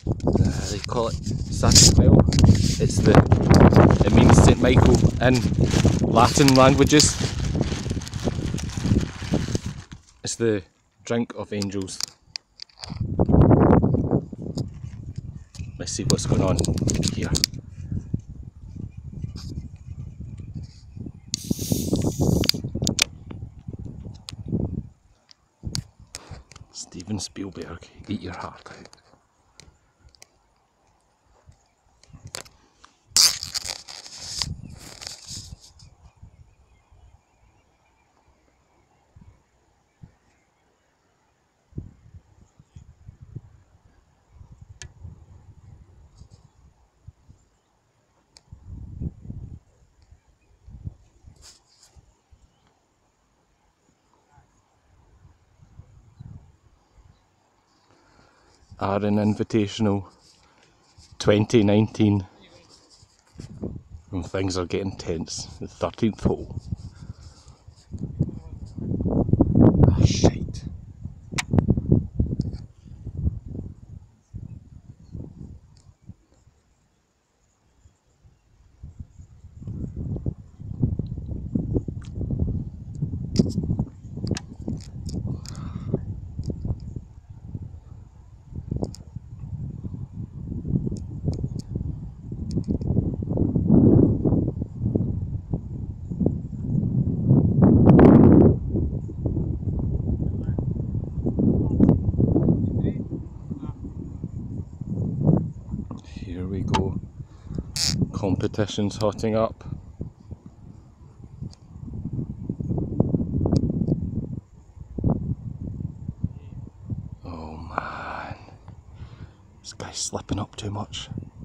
They call it Satisfile. It means St. Michael in Latin languages. It's the drink of angels. Let's see what's going on here. Steven Spielberg, eat your heart out. Arran Invitational 2019. And things are getting tense. The 13th hole. Ah, shite. Here we go. Competition's hotting up. Oh man. This guy's slipping up too much.